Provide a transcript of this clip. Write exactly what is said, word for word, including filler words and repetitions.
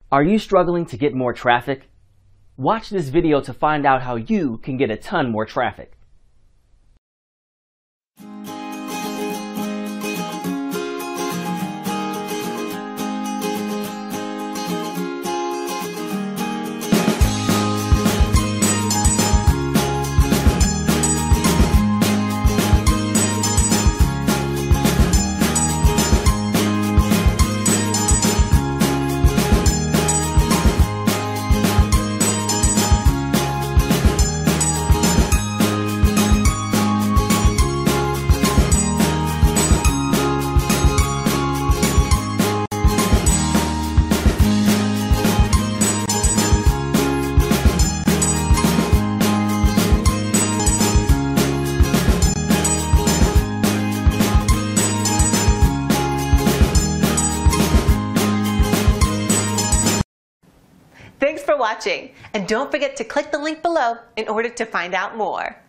Are you struggling to get more traffic? Watch this video to find out how you can get a ton more traffic. Thanks for watching, and don't forget to click the link below in order to find out more.